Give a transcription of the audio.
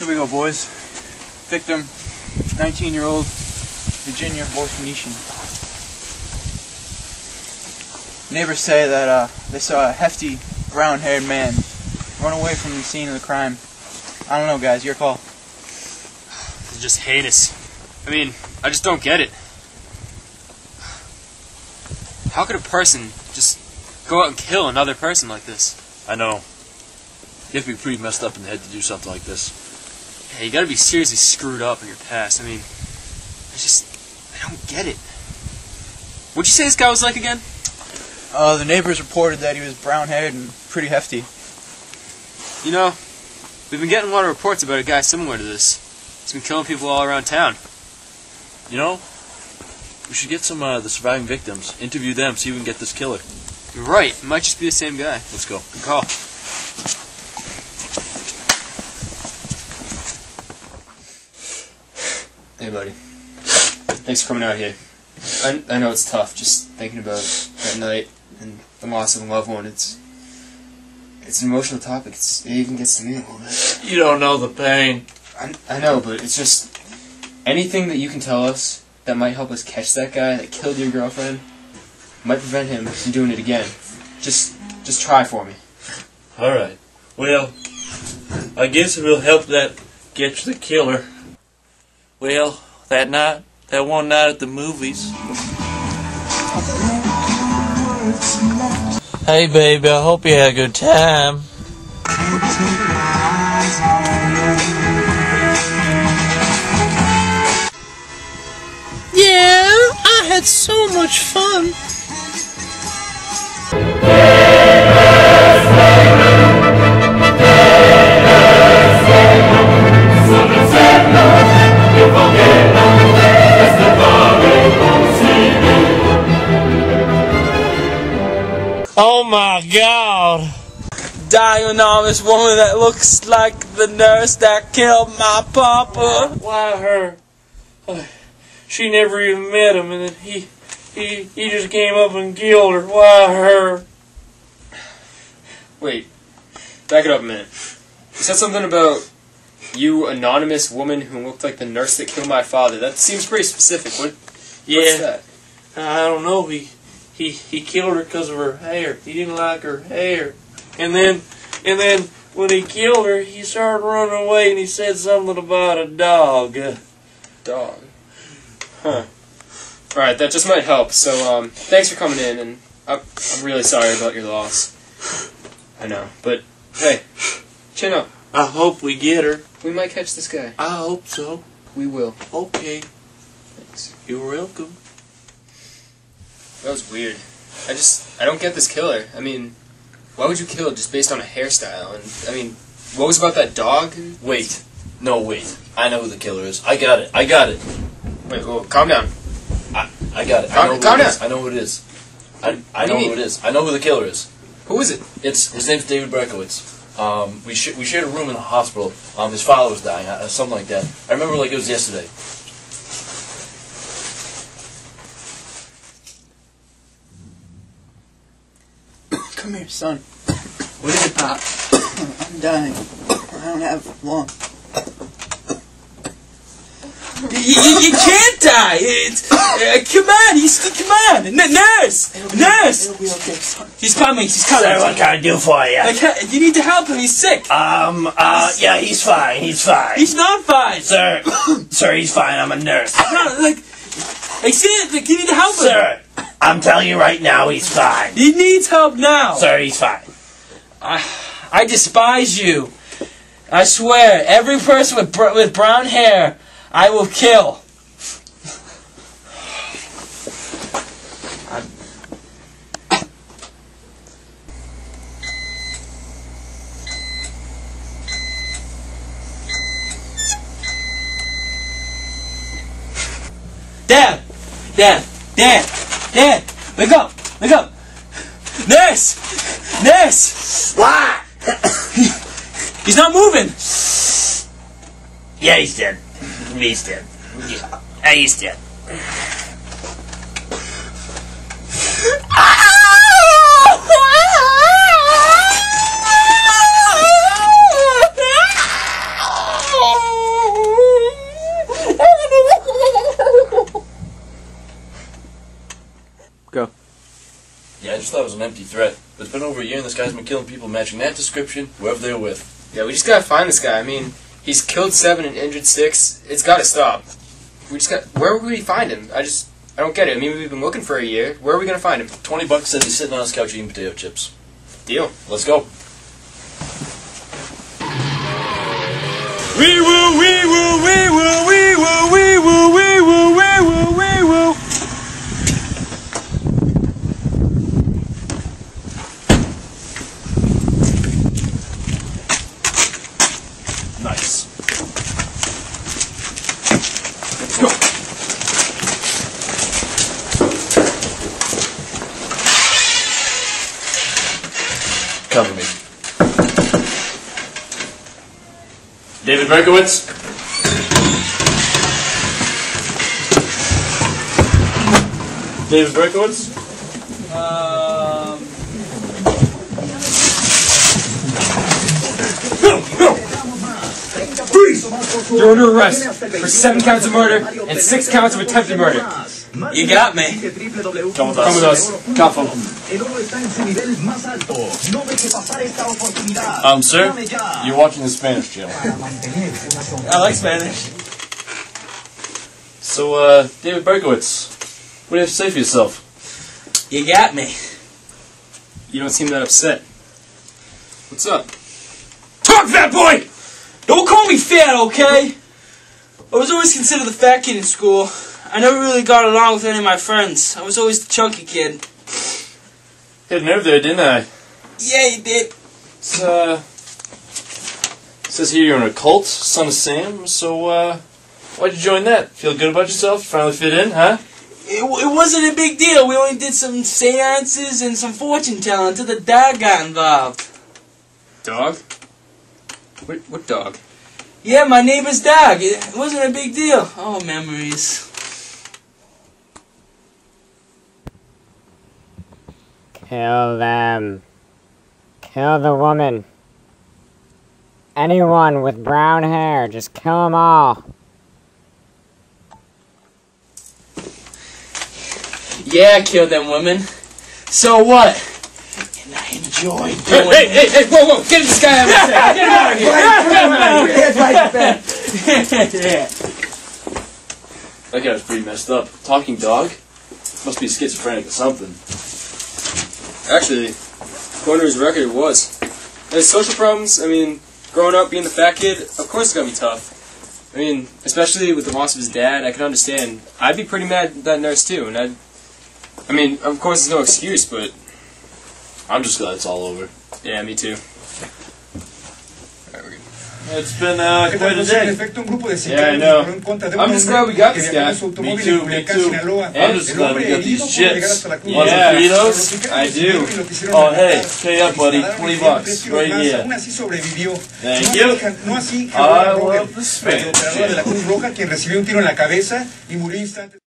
Here we go, boys. Victim, 19-year-old Virginia Borknician. Neighbors say that they saw a hefty, brown-haired man run away from the scene of the crime. I don't know, guys. Your call. It's just heinous. I mean, I just don't get it. How could a person just go out and kill another person like this? I know. You have to be pretty messed up in the head to do something like this. Yeah, you gotta be seriously screwed up in your past. I mean, I don't get it. What'd you say this guy was like again? The neighbors reported that he was brown-haired and pretty hefty. You know, we've been getting a lot of reports about a guy similar to this. He's been killing people all around town. You know, we should get some of the surviving victims, interview them, see if we can get this killer. You're right. It might just be the same guy. Let's go. Good call. Hey, buddy. Thanks for coming out here. I know it's tough just thinking about that night and the loss of a loved one. It's an emotional topic. It even gets to me a little bit. You don't know the pain. I know, but it's just anything that you can tell us that might help us catch that guy that killed your girlfriend might prevent him from doing it again. Just try for me. Alright. Well, I guess it will help that catch the killer. Well, that one night at the movies. Hey baby, I hope you had a good time. Yeah, I had so much fun. Oh my God! Dying on this woman that looks like the nurse that killed my papa. Why her? She never even met him, and then he just came up and killed her. Why her? Wait, back it up a minute. You said something about you, anonymous woman who looked like the nurse that killed my father. That seems pretty specific. What's that? I don't know. He killed her because of her hair. He didn't like her hair. And then when he killed her, he started running away and he said something about a dog. Dog. Huh. Alright, that just might help. So, thanks for coming in, and I'm really sorry about your loss. I know, but hey, chin up. I hope we get her. We might catch this guy. I hope so. We will. Okay. Thanks. You're welcome. That was weird. I don't get this killer. I mean, why would you kill just based on a hairstyle? And, I mean, what was about that dog? Wait. No, wait. I know who the killer is. I got it. Wait, whoa, calm down. I got it. Calm down. I know who it is. I know who it is. I know who the killer is. Who is it? His name's David Berkowitz. We shared a room in the hospital. His father was dying, something like that. I remember like it was yesterday. Come here, son. What is it, Pop? I'm dying. I don't have long. You can't die. Come on, nurse. It'll be okay, son. He's coming. Sir, what can I do for you? You need to help him. He's sick. Yeah, he's fine. He's not fine. Sir, he's fine. I'm a nurse. You need to help him. Sir, I'm telling you right now, he's fine. He needs help now. Sir, he's fine. I despise you. I swear, every person with brown hair, I will kill. Dad, wake up. Nurse. What? He's not moving. Yeah, he's dead. He's dead. Yeah, he's dead. it was an empty threat. But it's been over a year and this guy's been killing people matching that description, whoever they're with. Yeah, we just gotta find this guy. I mean, he's killed 7 and injured 6. It's gotta stop. Where would we find him? I don't get it. I mean, we've been looking for a year. Where are we gonna find him? $20 says he's sitting on his couch eating potato chips. Deal. Let's go. Wee woo, wee woo, wee woo, wee woo, wee woo, wee woo, wee woo, wee woo. Nice. Let's go. Cover me. David Berkowitz. David Berkowitz. You're under arrest for 7 counts of murder and 6 counts of attempted murder. You got me. Come with us. Cuff him. Sir, you're watching the Spanish channel. I like Spanish. So, David Berkowitz, what do you have to say for yourself? You got me. You don't seem that upset. What's up? Talk, fat boy! Don't call me fat, okay? I was always considered the fat kid in school. I never really got along with any of my friends. I was always the chunky kid. Hit a nerve there, didn't I? Yeah, you did. Says here you're in a cult, son of Sam, so, why'd you join that? Feel good about yourself? Finally fit in, huh? It wasn't a big deal. We only did some seances and some fortune telling until the dog got involved. Dog? What dog? Yeah, my neighbor's dog. It wasn't a big deal. Oh, memories. Kill them. Kill the woman. Anyone with brown hair, just kill them all. Yeah, I killed them women. So what? And I enjoyed doing it. Hey, whoa, get this guy out of here. Get him out of here. Get him out of here. That guy was pretty messed up. Talking dog? Must be schizophrenic or something. Actually, according to his record, it was. And his social problems, I mean, growing up being the fat kid, of course it's gonna be tough. I mean, especially with the loss of his dad, I can understand. I'd be pretty mad at that nurse too, and I mean, of course there's no excuse, but I'm just glad it's all over. yeah, me too. It's been quite a day. Yeah, I know. I'm just glad we got this guy. Me too. I'm just glad we got these chips. Yeah. Burritos? I do. Oh, hey, pay up, buddy. $20 right here. Thank you. I love the Spanish.